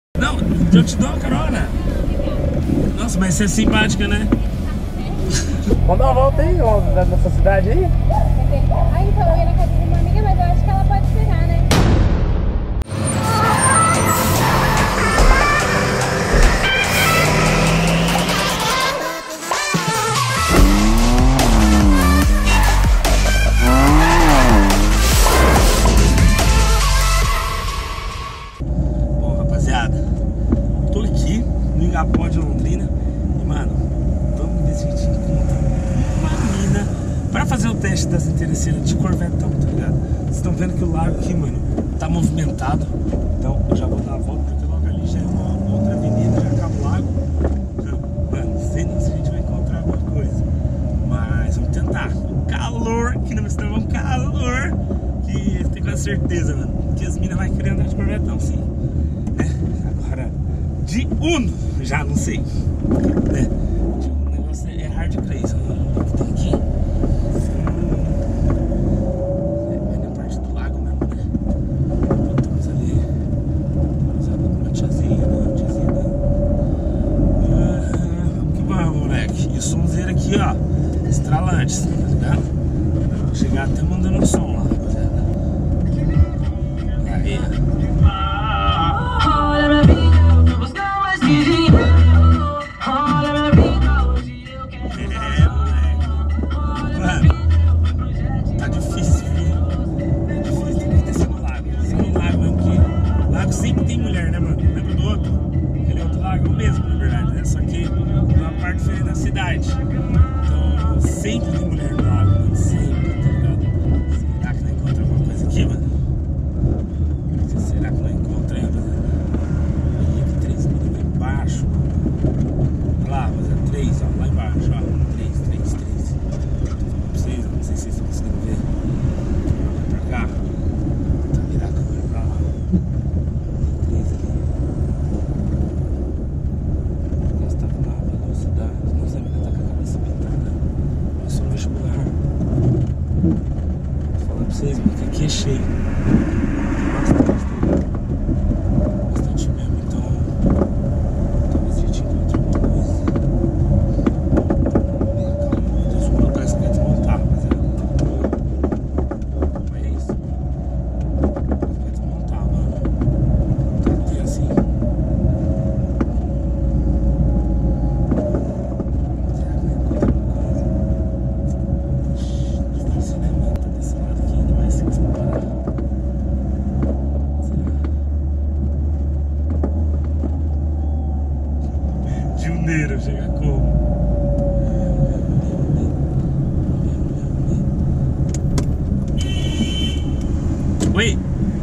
Não, eu te dou uma carona. Nossa, mas você é simpática, né? Vamos dar uma volta aí, nessa cidade aí? Ah, então, eu ia na casa de uma amiga, mas eu acho que ela pode esperar, né? Bom, rapaziada, tô aqui no Igapó de Londrina e, mano, vamos ver se a gente encontra uma mina pra fazer o teste das interesseiras de Corvetão, tá ligado? Vocês estão vendo que o lago aqui, mano, tá movimentado. Então eu já vou dar a volta porque logo ali já é uma outra avenida, já acaba o lago. Mano, não sei nem se a gente vai encontrar alguma coisa, mas vamos tentar. O calor que não está um calor que eu tenho quase certeza, mano, que as minas vão querer andar de Corvetão, sim. Agora, de Uno, já não sei, né? O negócio é hard crazy, mano. O que tem aqui? É na parte do lago mesmo, né? Estamos ali, uma tiazinha, não, tiazinha não. Vamos que vamos, moleque. E o somzeiro aqui, ó, estralantes, tá ligado? Vou chegar até mandando um som lá, rapaziada. Aí, ó. Sempre tem mulher, né, mano? Lembra do outro? Aquele outro lago é o mesmo, na verdade, né? Só que numa parte diferente da cidade. Então, sempre tem mulher no lago, mano. Sempre, tá ligado? Será que não encontra alguma coisa aqui, mano? Será que não encontra aí, rapaziada? Olha aqui, 3 mil lá embaixo, mano. Olha lá, rapaziada, 3, ó, lá embaixo, ó. 3. Tô falando pra vocês, não sei se vocês estão conseguindo ver. Pra cá. Tá virado a câmera pra lá. Vocês, mano, que aqui é cheio. Bastante mesmo, então talvez a gente encontre alguma coisa. Calma, meu Deus, o mundo parece que vai desmontar, rapaziada. Mas é isso. Vai desmontar, mano. Tá até assim. Difícil, né, mano? Tá desse lado aqui ainda mais sem parar. Juneiro, chega como? Oi!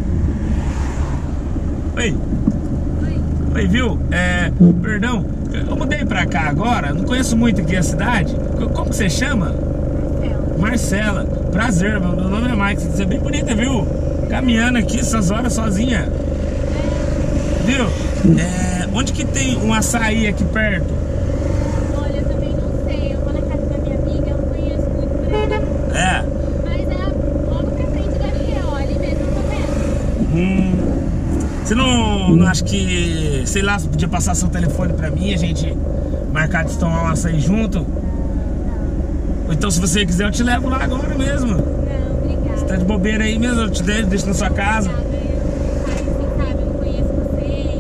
Oi! Oi, viu? Perdão, eu mudei pra cá agora, não conheço muito aqui a cidade. Como que você chama? Marcela. Prazer, meu nome é Mike, você é bem bonita, viu? Caminhando aqui essas horas sozinha. Viu? Onde que tem um açaí aqui perto? Olha, eu também não sei. Eu vou na casa da minha amiga, eu não conheço muito por aí. Mas é logo pra frente da Riel, ali mesmo, tá vendo? Você não acha que, sei lá, você podia passar seu telefone pra mim, a gente marcar de tomar um açaí junto? Ou então, se você quiser, eu te levo lá agora mesmo. Não, obrigada. Você tá de bobeira aí mesmo, eu te deixo na sua casa. Eu não conheço você,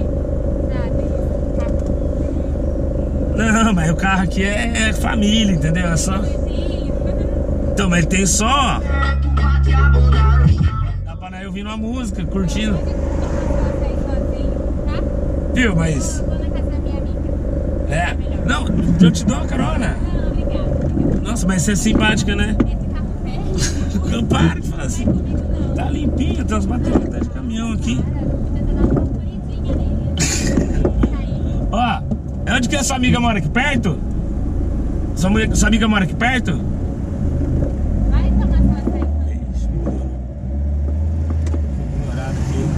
sabe? Não, mas o carro aqui é família, entendeu? É só... Então, mas ele tem só... Dá pra eu ouvir uma música, curtindo. Viu, mas... Eu vou na casa da minha amiga. Não, eu te dou uma carona. Não, obrigada. Nossa, mas você é simpática, né? Esse carro velho. Não para de falar assim. Tá limpinho, tem umas baterias de caminhão aqui. Ó, é onde que a sua amiga mora aqui perto? Sua amiga mora aqui perto? Vai tomar sua açaí. Ixi, ignorado aqui.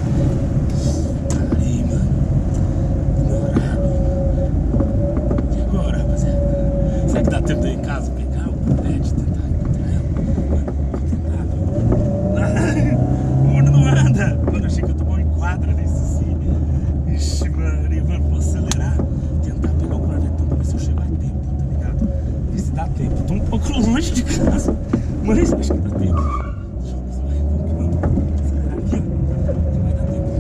Aí, mano. Ignorado. E agora, rapaziada? Será que dá tempo de ir em casa pegar o pet, tentar encontrar ela? Vou tentar, viu? O mundo não anda. Quando eu achei que eu tomava um enquadro nesse sim. Ixi, Mas acho que dá tempo. Deixa eu ver se vai. Vamos acelerar aqui, ó. Que vai dar tempo.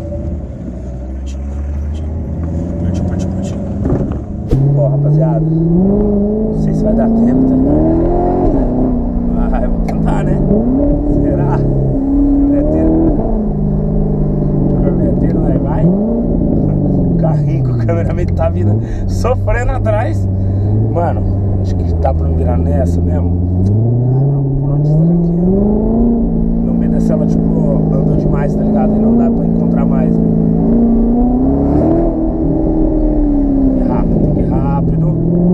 Partiu. Ó, rapaziada. Não sei se vai dar tempo, tá ligado? Ah, eu vou tentar, né? Será? Corneteiro, né? Vai. O carrinho com o cameraman tá vindo sofrendo atrás. Mano, acho que tá pra me virar nessa mesmo. Por onde será que é? Meu medo é se ela, tipo, andou demais, tá ligado? E não dá pra encontrar mais. Tem que ir rápido.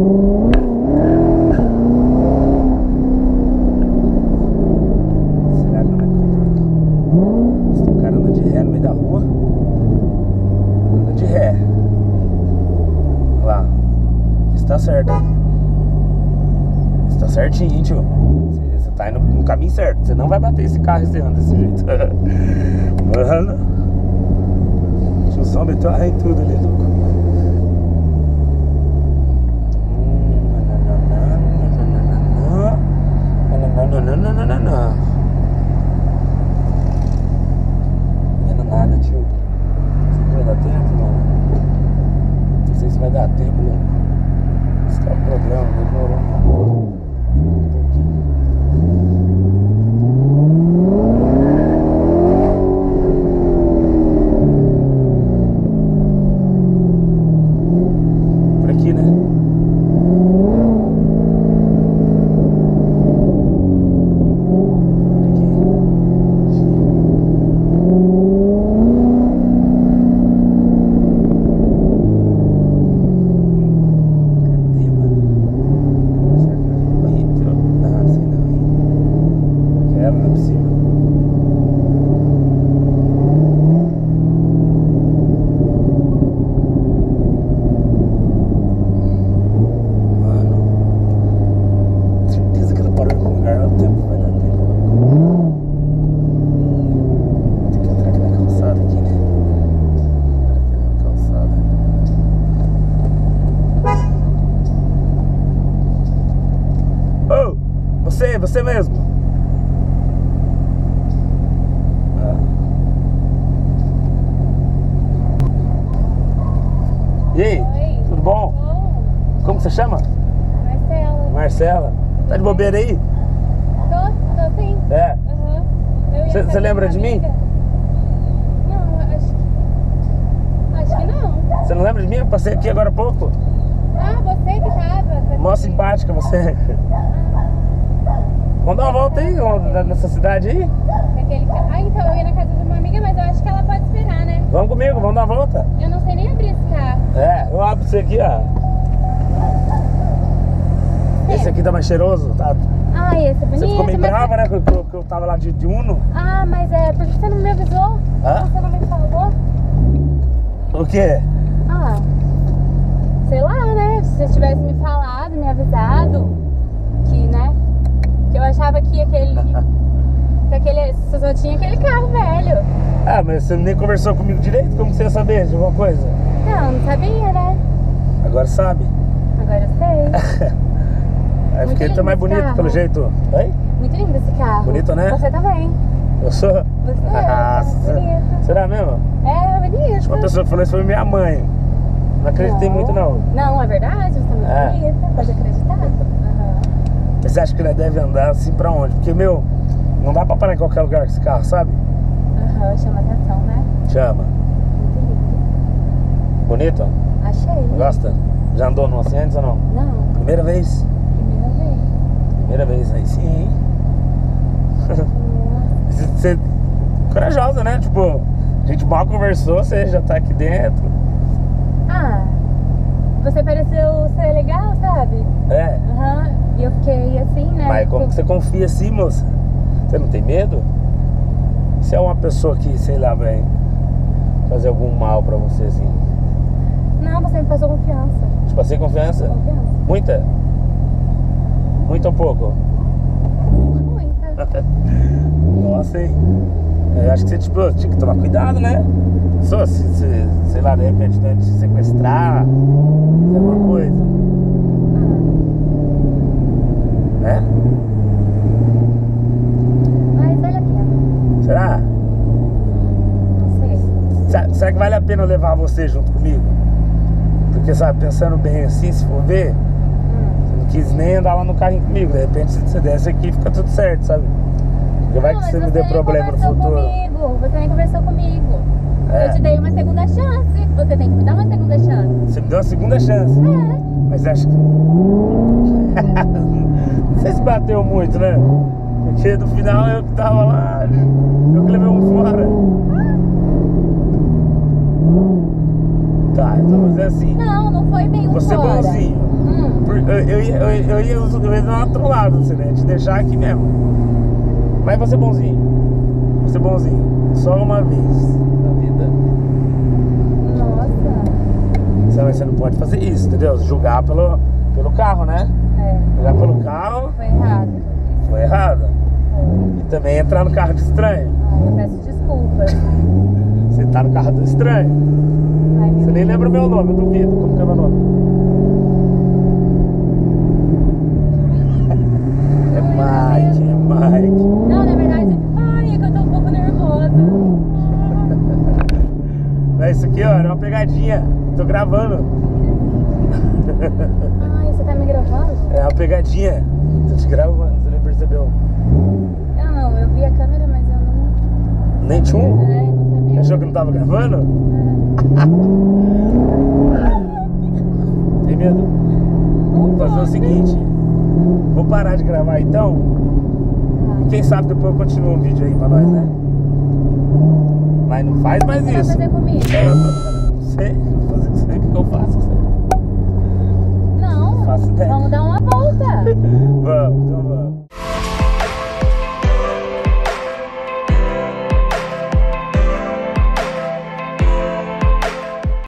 Será que não vai encontrar? Se tem um cara andando de ré no meio da rua. Anda de ré. Olha lá. Isso tá certo, hein? Isso tá certinho, hein, tio? Você tá indo no caminho certo. Você não vai bater esse carro esse ano desse jeito. Mano. Deixa eu só meter em tudo ali, louco. Não nada, tio. Vai dar tempo, mano? Não sei se vai dar tempo, né? Esse que é o problema, demorou um pouquinho. Por aqui, né? Você mesmo. E aí? Oi. Tudo bom? Como você chama? Marcela. Marcela. Tá de bobeira aí? Tô sim. É. Aham. Você lembra de mim? Não, acho que não. Você não lembra de mim? Eu passei aqui agora há pouco. Ah, você que tava. Mó simpática você. Vamos dar uma volta aí, nessa cidade aí? Ah, então eu ia na casa de uma amiga, mas eu acho que ela pode esperar, né? Vamos comigo, vamos dar uma volta. Eu não sei nem abrir esse carro. É, eu abro você aqui, ó. Esse aqui tá mais cheiroso, tá? Ah, esse é bonito. Você ficou meio mas... brava, né? Que eu tava lá de Uno. Ah, mas é porque você não me avisou? Hã? Você não me falou? O quê? Ah, sei lá, né? Se você tivesse me falado, me avisado, que, né? Que eu achava que aquele você só tinha aquele carro velho. Ah, mas você nem conversou comigo direito? Como você ia saber de alguma coisa? Não sabia, né? Agora sabe. Agora eu sei. Aí porque ele tá lindo mais esse bonito carro. pelo jeito. Oi? Muito lindo esse carro. Bonito, né? Você também. Eu sou? Você Nossa. bonito. Será mesmo? É, bonito. Uma pessoa que falou isso foi minha mãe. Não acreditei muito, não. Não, é verdade, você é muito bonita. Pode acreditar. Você acha que ele deve andar assim pra onde? Porque, meu, não dá pra parar em qualquer lugar com esse carro, sabe? Chama atenção, né? Chama. Muito lindo. Bonito? Achei. Gosta? Já andou num assim antes ou não? Não, Primeira vez? primeira vez. Primeira vez, aí sim, hein? Você corajosa, né? Tipo, a gente mal conversou, você já tá aqui dentro. Ah, você pareceu ser legal, sabe? É. Aham, e eu fiquei assim, né? Mas como que você confia assim, moça? Você não tem medo? Se é uma pessoa que, sei lá, vai fazer algum mal pra você, assim. Não, você me passou confiança. Te passei confiança? Confiança. Muita? Muito ou pouco? Muita. Nossa, hein? Eu acho que você, tipo, tinha que tomar cuidado, né? Só se, sei lá, de repente, né, te sequestrar, fazer alguma coisa. Né? Será? Não sei. Será que vale a pena eu levar você junto comigo? Porque, sabe, pensando bem assim, se for ver, você não quis nem andar lá no carrinho comigo. De repente, se você desce aqui, fica tudo certo, sabe? Porque vai que você me dê problema no futuro. Você nem conversou comigo. É. Eu te dei uma segunda chance. Você tem que me dar uma segunda chance. Você me deu uma segunda chance. É. Mas acho que... não sei se bateu muito, né? Porque no final eu que tava lá, eu que levei um fora. Tá, então vamos dizer assim. Não foi bem um Você é fora. bonzinho. Eu ia dar uma trollada, você, né? Te deixar aqui mesmo. Mas você é bonzinho. Você é bonzinho. Só uma vez na vida. Nossa. Você não pode fazer isso, entendeu? Julgar pelo carro, né? É. Julgar pelo carro Foi errado. foi errado. E também entrar no carro de estranho. Eu peço desculpas. Você tá no carro do estranho. Ai, meu Você nem lembra o meu nome, eu duvido. Como que é meu nome? É Mike. Não, na verdade, ai, é que eu tô um pouco nervosa. Isso aqui, ó, era uma pegadinha. Tô gravando. Ai, você tá me gravando? É uma pegadinha. Tô te gravando, você nem percebeu. Eu vi a câmera, mas eu não... Nem tchum? Não sabia. Achou que não tava gravando? Tem medo? Vou fazer o seguinte. Vou parar de gravar então. Quem sabe depois eu continuo o vídeo aí pra nós, né? Mas não faz mais Você vai isso. fazer comigo? Não sei. Vou fazer isso aí, o que eu faço? Não, Faço ideia. vamos dar uma volta. Vamos, então vamos.